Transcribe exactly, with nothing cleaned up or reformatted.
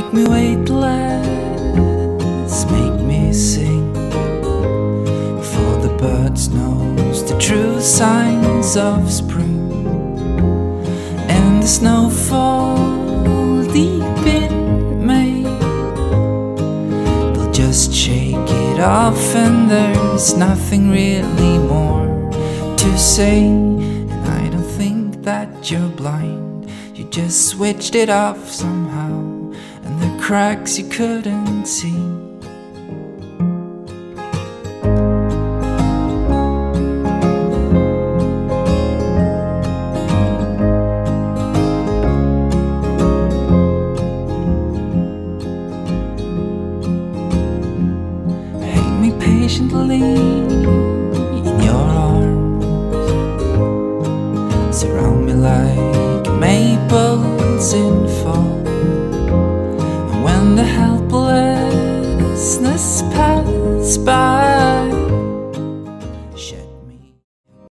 make me weightless, make me sing, for the birds knows the true signs of spring. And the snowfall deep in May, they'll just shake it off, and there's nothing really more to say. And I don't think that you're blind, you just switched it off somehow, and the cracks you couldn't see. Hang me patiently in your arms, surround me like maples in fall. And when the helplessness passes by,